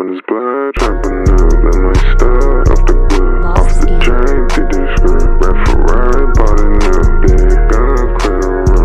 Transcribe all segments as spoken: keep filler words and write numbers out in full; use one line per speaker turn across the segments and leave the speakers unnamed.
on his blood, drop a nuke, let my stud off the glove. Off the chain, did this script, red Ferrari, bought a new big gun, clear the road.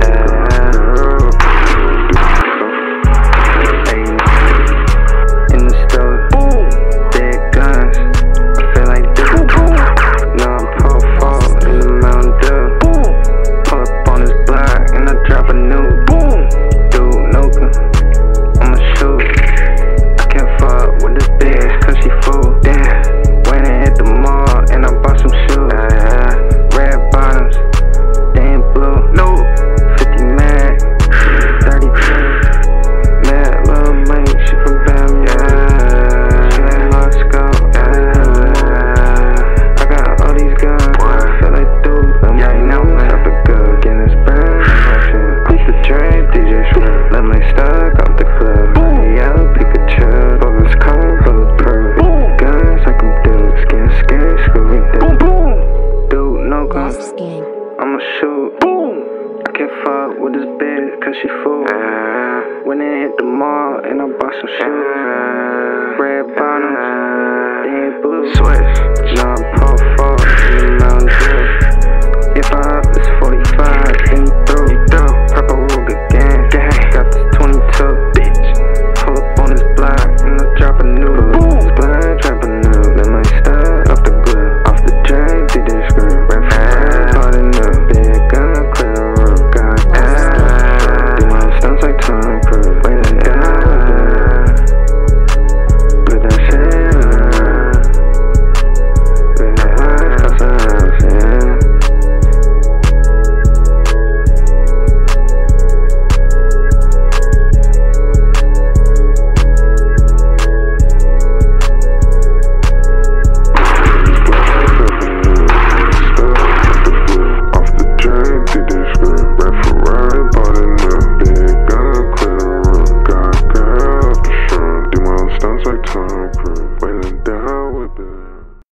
In the store, big guns, I feel like this. No, I'm Paul Fall in the Mountain Dew. Pull up on his block and I drop a nuke. Dude, Nukem, I'ma shoot. I can't fuck with this bitch cause she fool. Damn, went and hit the mall and I bought some shoes. Red bottoms, they ain't blue. No, fifty mag, thirty-two. Mad little mate, she from Bam, yeah. She ain't lost scope, yeah. I got all these guns, I feel like dude. I'm yeah, you know me, top the good, getting this brand. Off the train, D J Scvng, let me stuck off the club. Yellow Pikachu, bubbles cold, bulletproof. Guns like I'm dude, skin scared, Scvng. Dude, no guns, I'ma shoot. I can't fuck with this bitch cause she fool. When they hit the mall and I bought some shoes. Red bottoms, they ain't blue. Switch, no